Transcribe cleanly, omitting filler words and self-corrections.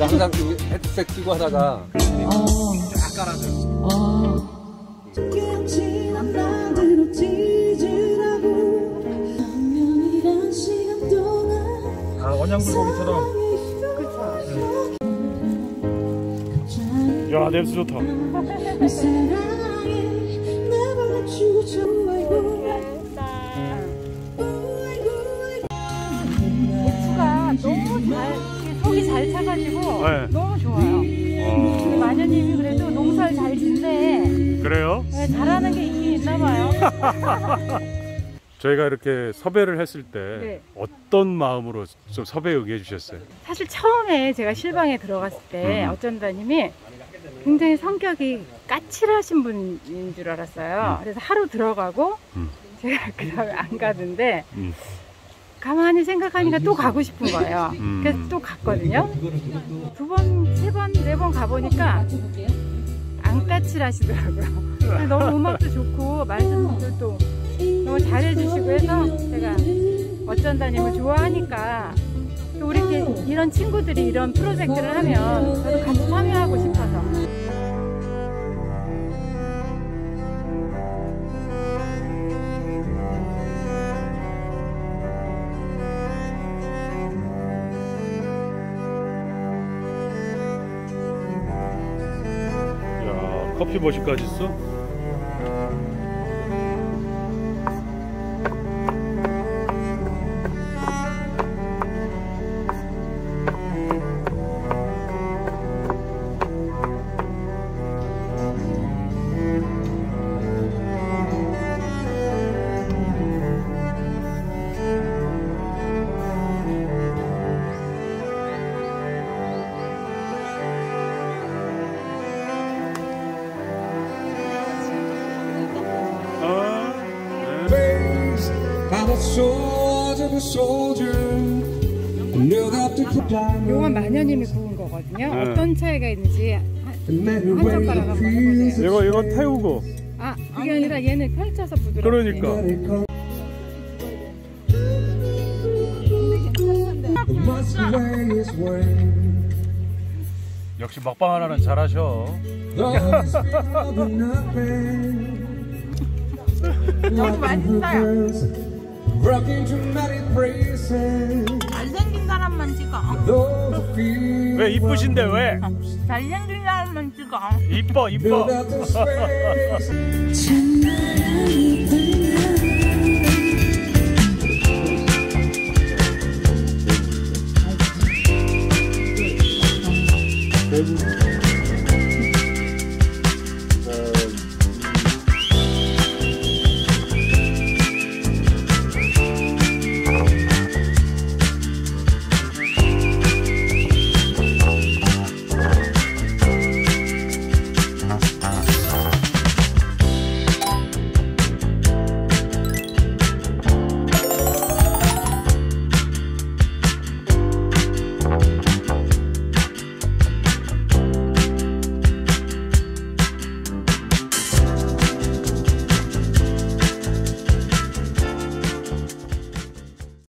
항상 헤드셋 끼고 하다가 쫙 깔아줘. 아, 원양불고기처럼. 야, 냄새 좋다. 고추가 너무 속이 잘 차가지고 네. 너무 좋아요. 마녀님이 그래도 농사를 잘 짓네. 그래요? 네, 잘하는 게 있긴 있나 봐요. 저희가 이렇게 섭외를 했을 때 네. 어떤 마음으로 좀 섭외에 응해 주셨어요? 사실 처음에 제가 실방에 들어갔을 때 어쩐다님이 굉장히 성격이 까칠하신 분인 줄 알았어요. 그래서 하루 들어가고 제가 그 다음에 안 가는데 가만히 생각하니까 또 가고 싶은 거예요. 그래서 또 갔거든요. 두 번, 세 번, 네 번 가보니까 안 까칠하시더라고요. 너무 음악도 좋고 말씀도 너무 잘해주시고 해서 제가 어쩐다님을 좋아하니까 또 우리 이런 친구들이 이런 프로젝트를 하면 저도 같이 참여하고 싶어서. 야, 커피 머신까지 있어? 요건 마녀님이 구운 거거든요. 네. 어떤 차이가 있는지 한 젓가락 한번 해보세요. 이건 태우고. 아, 그게 아니라 얘는 펼쳐서 부드럽게. 그러니까. 역시 먹방 하나는 잘하셔. 너무 맛있어요. 잘생긴 사람만 찍어. 왜 이쁘신데 왜? 잘생긴 사람만 찍어. 이뻐.